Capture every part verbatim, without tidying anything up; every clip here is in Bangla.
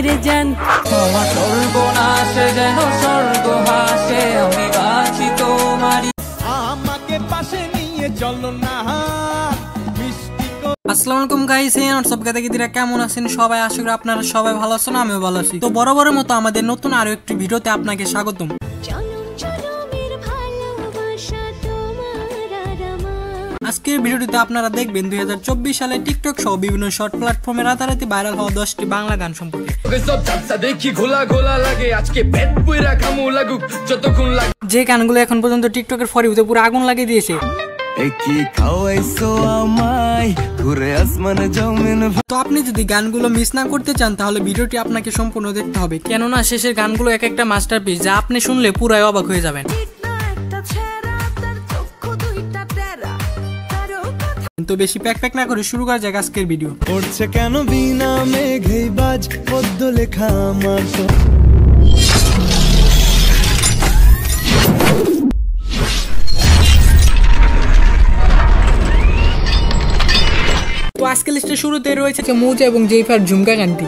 জানের জান। আমার সর্বনাশ যেন স্বর্গ হাসে, আমি আছি তোমারই। আমাকে পাশে নিয়ে চলো না। আসসালামু আলাইকুম গাইস, এই হোয়াটসঅ্যাপ গাদাগিদিরা কেমন আছেন সবাই? আশা করি আপনারা সবাই ভালো আছেন, আমিও ভালো আছি। তো বরাবরের মতো আমাদের নতুন আরো একটি ভিডিওতে আপনাকে স্বাগতম। আজকের ভিডিওটিতে আপনারা দেখবেন দুই হাজার চব্বিশ সালে টিকটক সহ বিভিন্ন শর্ট প্ল্যাটফর্মে রাতারাতি ভাইরাল হওয়া দশটি বাংলা গান সম্পর্কে। যে গানগুলো এখন পর্যন্ত টিকটকের ফর ইউতে পুরো আগুন লাগিয়ে দিয়েছে। তো আপনি যদি গানগুলো মিস না করতে চান তাহলে ভিডিওটি আপনাকে সম্পূর্ণ দেখতে হবে, কেননা শেষের গানগুলো এক একটা মাস্টারপিস, যা আপনি শুনলে পুরাই অবাক হয়ে যাবেন। তো বেশি প্যাক প্যাক না করে শুরু করা যাক আজকের ভিডিও। পড়ছে কেন বিনা মেঘেই বাজ পদ্ম লেখা আমার। তো তো আজকে লিস্টের শুরুতে রয়েছে মৌজা এবং জেফার ঝুমকা গানটি।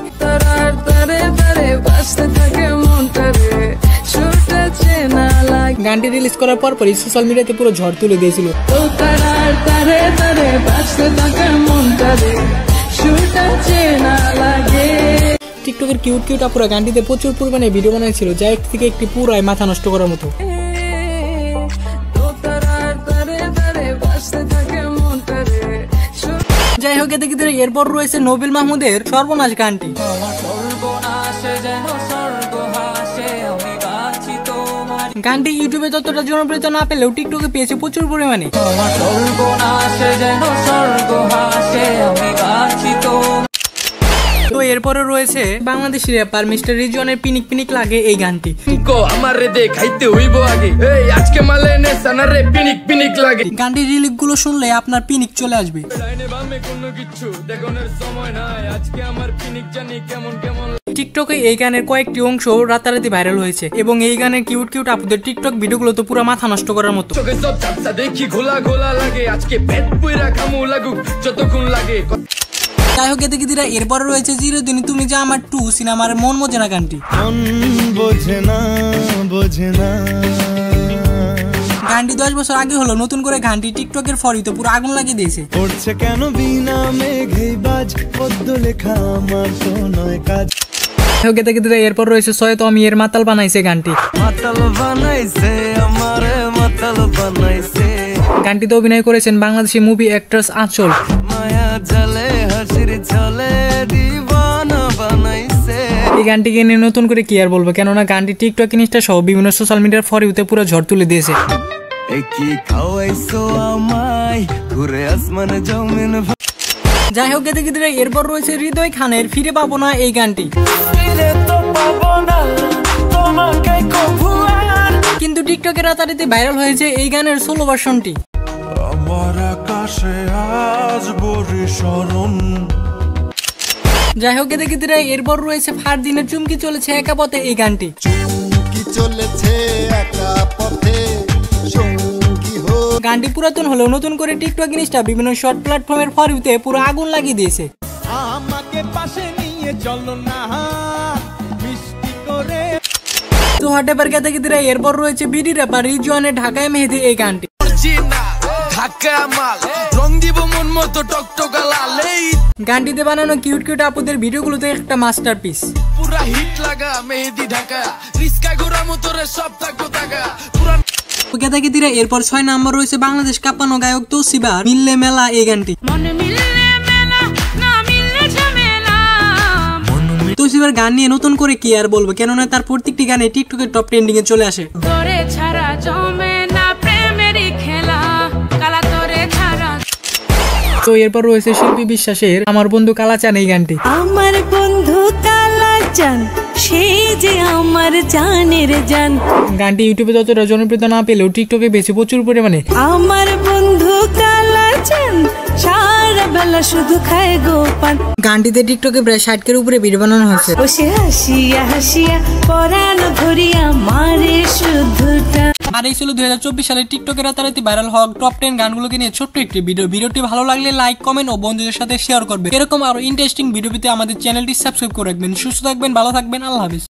গানটি রিলিজ করার পর পরই সোশ্যাল মিডিয়াতে পুরো ঝড় তুলে দিয়েছিল। টিকটকের কিউট কিউট আপুরা গানটিতে প্রচুর পরিমাণে ভিডিও বানিয়েছিল, যা এক থেকে একটি পুরাই মাথা নষ্ট করার মতো। যাই হোক, এতে কিন্তু এরপর রয়েছে নোবেল মাহমুদের সর্বনাশ গানটি। গানটি ইউটিউবে ততটা জনপ্রিয়তা না পেলেও টিকটকে পেয়েছে প্রচুর পরিমাণে। তো এরপরে রয়েছে বাংলাদেশি র্যাপার মিস্টার রিজওয়ানের পিনিক পিনিক লাগে এই গানটি। গানটির লিরিক গুলো শুনলে আপনার পিনিক চলে আসবে। টিকটকে এই গানের কয়েকটি অংশ রাতারাতি ভাইরাল হয়েছে এবং এই গানের কিউট কিউট আপুদের টিকটক ভিডিওগুলো তো পুরো মাথা নষ্ট করার মতো। যাই হোক, এতে কিদিরা এরপরে রয়েছে চিরদিন তুমি যা আমার টু সিনেমার মন বোঝে না গানটি। গানটি দশ বছর আগে হলো, নতুন করে গানটি টিকটকের ফর ইউতে পুরো আগুন লাগিয়ে দিয়েছে। পড়ছে কেন বিনা মেঘেই বাজ পদ্ম লেখা আমার তো নয় কাজ। এরপর রয়েছে সৈয়দ অমির মাতাল বানাইছে গানটি। মাতাল বানাইছে আমারে মাতাল বানাইছে। গানটিতে অভিনয় করেছেন বাংলাদেশি মুভি অ্যাক্ট্রেস আঁচল। মায়া জালে হাসির ছলে দিওয়ানা বানাইছে। এই গানটিকে নিয়ে নতুন করে কি আর বলবো, কেননা গানটি টিকটক ইনস্টা সহ বিভিন্ন সোশ্যাল মিডিয়ার ফর ইউতে পুরো ঝড় তুলে দিয়েছে। যাই হোক, এতে কিদিরা এরপর রয়েছে হৃদয় খানের ফিরে পাবো না এই গানটি। কিন্তু টিকটকে রাতারাতি ভাইরাল হয়েছে এই গানের সোলো ভার্সনটি। যাই হোক, এতে কিদিরা এরপর রয়েছে ফারদিনের চুমকি চলেছে একা পথে এই গানটি। গানটি পুরাতন হলেও নতুন করে টিকটক ইনস্টা বিভিন্ন শর্ট প্ল্যাটফর্মের ফর ইউতে পুরো আগুন লাগিয়ে দিয়েছে। আমাকে পাশে নিয়ে চলো না মিষ্টি করে। তো হট এবার গেতে গেতে এরপর রয়েছে বিডি র্যাপার রিজওয়ানের ঢাকায় মেহেদি এই গানটি। গানটিতে বানানো কিউট কিউট আপুদের ভিডিওগুলোতে একটা মাস্টারপিস। পুরা হিট লাগা মেহেদি ঢাকা রিস্কা গোরা মোটরে সব থাকবো টাকা পুরা। এরপর ছয় নাম্বার রয়েছে বাংলাদেশ কাঁপানো গায়ক তৌসিবার মিললে মেলা এই গানটি। তৌসিবার গান নিয়ে নতুন করে কি আর বলবো, কেননা তার প্রত্যেকটি গানে টিকটকের টপ ট্রেন্ডিং এ চলে আসে। তো এরপর রয়েছে শিল্পী বিশ্বাসের আমার বন্ধু কালাচান এই গানটি। আমার বন্ধু কালাচান সে যে আমার জানের জান। গানটি ইউটিউবে ততটা জনপ্রিয়তা না পেলেও টিকটকে বেশি প্রচুর পরিমাণে। আমার বন্ধু কালাচান সারা বেলা শুধু খায় গোপান। গানটিতে টিকটকে প্রায় ষাট কের উপরে ভিডিও বানানো হয়েছে। বসে হাসিয়া হাসিয়া পরাণ ধরিয়া মারে শুধুটা। আর এই ছিল দুই হাজার চব্বিশ সালে টিকটকে রাতারাতি ভাইরাল হওয়া টপ টেন গানগুলোকে নিয়ে ছোট্ট একটি ভিডিও। ভিডিওটি ভালো লাগলে লাইক, কমেন্ট ও বন্ধুদের সাথে শেয়ার করবেন। এরকম আরো ইন্টারেস্টিং ভিডিও পেতে আমাদের চ্যানেলটি সাবস্ক্রাইব করে রাখবেন। সুস্থ থাকবেন, ভালো থাকবেন, আল্লাহ হাফেজ।